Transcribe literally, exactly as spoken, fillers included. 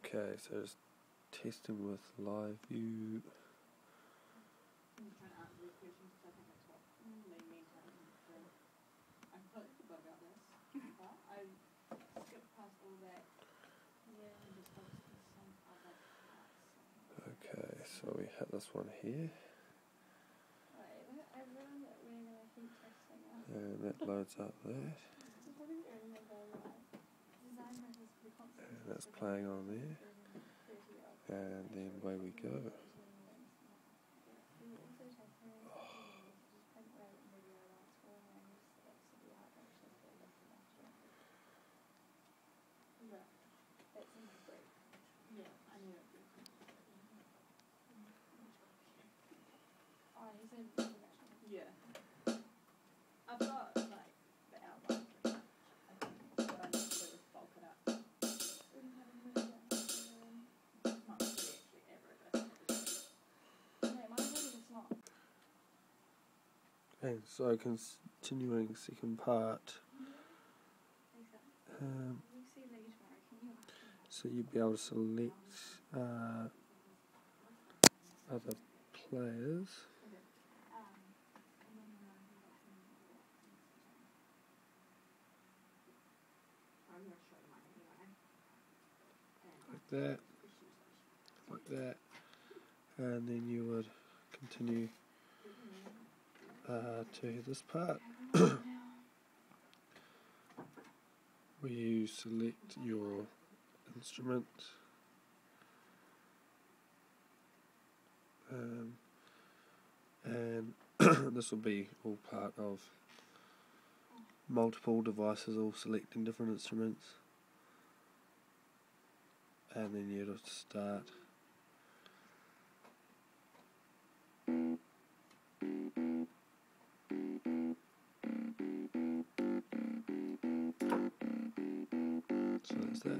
Okay, so just testing with live view. I'm just trying to answer these questions because I think that's what they mean to have to. I completely forgot about this, but I skipped past all that and just focused on some other parts. Okay, so we hit this one here, Wait, I realized that we're going to heat testing it. and that loads up there, So what are you doing with the design methods for the concept? and that's playing on there, and then away we go. That's in my break. Yeah, I knew it. Oh, he said yeah. I've got like the outline. I think what I need to do is bulk it up. It's not really actually ever this. No, mine really is not. And so continuing second part. Um, so you'd be able to select uh, other players. Like that, like that, and then you would continue uh, to this part where you select your instrument, um, and this will be all part of multiple devices all selecting different instruments, and then you'd have to start. So that's that.